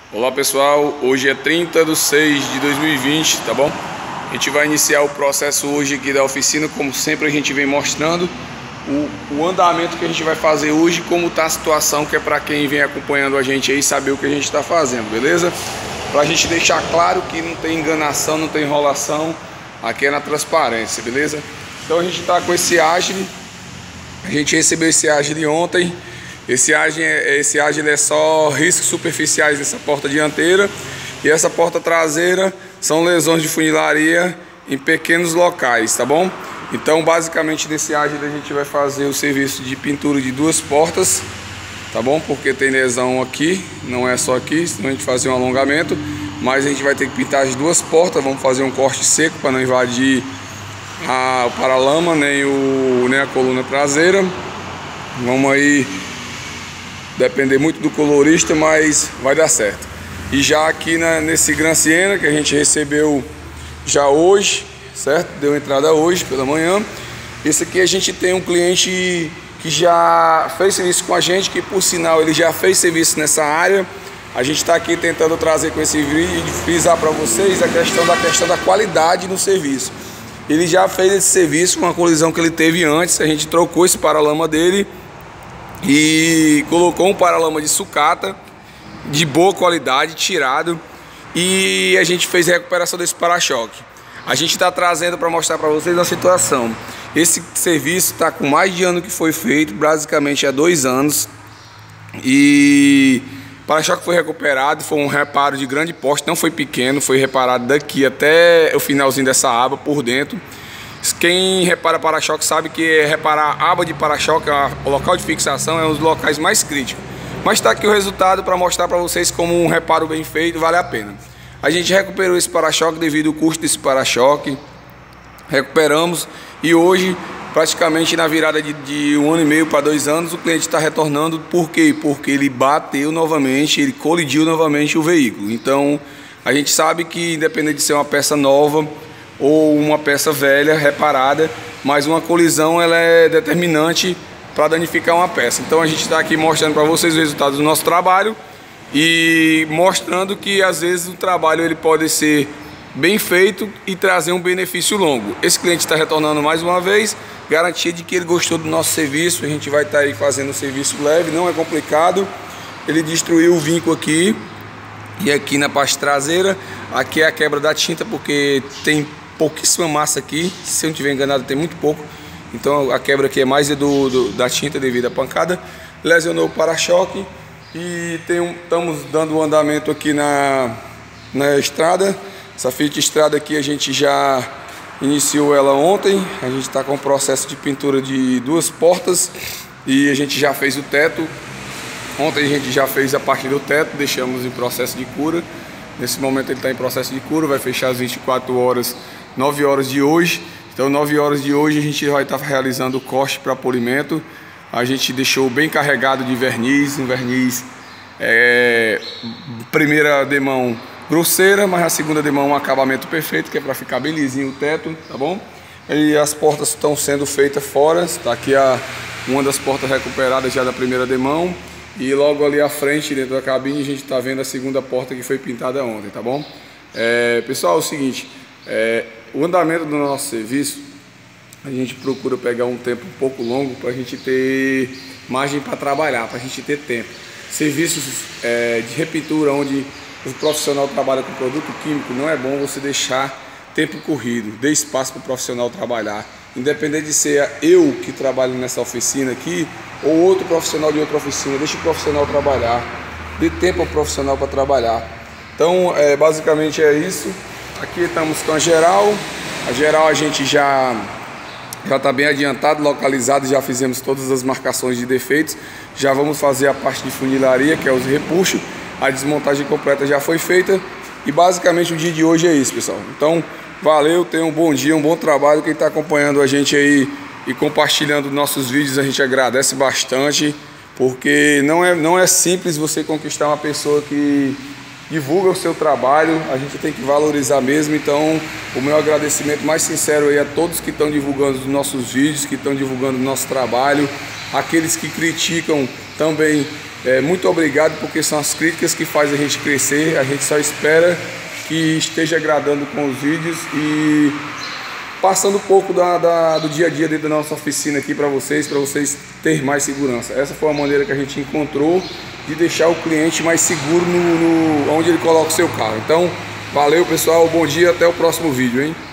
Olá pessoal, hoje é 30/6/2020, tá bom? A gente vai iniciar o processo hoje aqui da oficina, como sempre a gente vem mostrando o andamento que a gente vai fazer hoje, como tá a situação, que é para quem vem acompanhando a gente aí saber o que a gente está fazendo, beleza? Pra gente deixar claro que não tem enganação, não tem enrolação, aqui é na transparência, beleza? Então a gente tá com esse Agile, a gente recebeu esse Agile ontem. Esse Agile é só riscos superficiais nessa porta dianteira, e essa porta traseira são lesões de funilaria em pequenos locais, tá bom? Então basicamente nesse Agile a gente vai fazer o serviço de pintura de duas portas, tá bom? Porque tem lesão aqui, não é só aqui, senão a gente fazer um alongamento, mas a gente vai ter que pintar as duas portas. Vamos fazer um corte seco para não invadir o paralama nem a coluna traseira. Vamos aí depender muito do colorista, mas vai dar certo. E já aqui nesse Gran Siena que a gente recebeu já hoje, certo? Deu entrada hoje pela manhã. Esse aqui a gente tem um cliente que já fez serviço com a gente, que por sinal ele já fez serviço nessa área. A gente está aqui tentando trazer com esse vídeo, frisar para vocês a questão da qualidade no serviço. Ele já fez esse serviço com uma colisão que ele teve antes. A gente trocou esse paralama dele e colocou um paralama de sucata de boa qualidade, tirado, e a gente fez a recuperação desse para-choque. A gente está trazendo para mostrar para vocês a situação. Esse serviço está com mais de ano que foi feito, basicamente há 2 anos, e o para-choque foi recuperado. Foi um reparo de grande porte, não foi pequeno, foi reparado daqui até o finalzinho dessa aba por dentro. Quem repara para-choque sabe que reparar a aba de para-choque, o local de fixação, é um dos locais mais críticos. Mas está aqui o resultado para mostrar para vocês como um reparo bem feito vale a pena. A gente recuperou esse para-choque devido ao custo desse para-choque. Recuperamos, e hoje, praticamente na virada de 1 ano e meio para 2 anos, o cliente está retornando. Por quê? Porque ele bateu novamente, ele colidiu novamente o veículo. Então a gente sabe que, independente de ser uma peça nova ou uma peça velha, reparada, mas uma colisão ela é determinante para danificar uma peça. Então a gente está aqui mostrando para vocês os resultados do nosso trabalho e mostrando que às vezes o trabalho ele pode ser bem feito e trazer um benefício longo. Esse cliente está retornando mais uma vez, garantia de que ele gostou do nosso serviço. A gente vai estar aí fazendo um serviço leve, não é complicado. Ele destruiu o vinco aqui e aqui na parte traseira. Aqui é a quebra da tinta, porque tem pouquíssima massa aqui, se eu não estiver enganado tem muito pouco, então a quebra aqui é mais da tinta devido à pancada. Lesionou o para-choque e estamos dando um andamento aqui na estrada. Essa Fiat Strada aqui a gente já iniciou ela ontem. A gente está com o processo de pintura de 2 portas e a gente já fez o teto. Ontem a gente já fez a parte do teto, deixamos em processo de cura. Nesse momento ele está em processo de cura, vai fechar às 24 horas, 9 horas de hoje. Então 9 horas de hoje a gente vai estar realizando o corte para polimento. A gente deixou bem carregado de verniz, um verniz primeira demão grosseira, mas a segunda demão um acabamento perfeito, que é para ficar bem lisinho o teto, tá bom? E as portas estão sendo feitas fora. Está aqui uma das portas recuperadas já da primeira demão, e logo ali à frente, dentro da cabine, a gente está vendo a segunda porta que foi pintada ontem, tá bom? Pessoal, é o seguinte, o andamento do nosso serviço, a gente procura pegar um tempo um pouco longo para a gente ter margem para trabalhar, para a gente ter tempo. Serviços de repintura, onde o profissional trabalha com produto químico, não é bom você deixar tempo corrido. Dê espaço para o profissional trabalhar. Independente de ser eu que trabalho nessa oficina aqui ou outro profissional de outra oficina, deixe o profissional trabalhar. Dê tempo ao profissional para trabalhar. Então, basicamente é isso. Aqui estamos com a geral. A geral a gente já está bem adiantado, localizado, já fizemos todas as marcações de defeitos. Já vamos fazer a parte de funilaria, que é os repuxos. A desmontagem completa já foi feita. E basicamente o dia de hoje é isso, pessoal. Então, valeu, tenha um bom dia, um bom trabalho. Quem está acompanhando a gente aí e compartilhando nossos vídeos, a gente agradece bastante. Porque não é simples você conquistar uma pessoa que divulga o seu trabalho. A gente tem que valorizar mesmo. Então o meu agradecimento mais sincero aí a todos que estão divulgando os nossos vídeos, que estão divulgando o nosso trabalho, aqueles que criticam também Muito obrigado, porque são as críticas que fazem a gente crescer. A gente só espera que esteja agradando com os vídeos e passando um pouco do dia a dia dentro da nossa oficina aqui para vocês terem mais segurança. Essa foi a maneira que a gente encontrou de deixar o cliente mais seguro onde ele coloca o seu carro. Então, valeu pessoal, bom dia, até o próximo vídeo, hein?